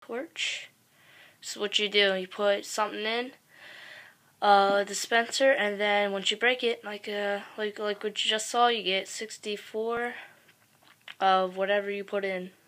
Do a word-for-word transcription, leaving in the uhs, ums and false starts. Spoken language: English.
torch. So what you do, you put something in a dispenser, and then once you break it, like uh, like like what you just saw, you get sixty-four of whatever you put in.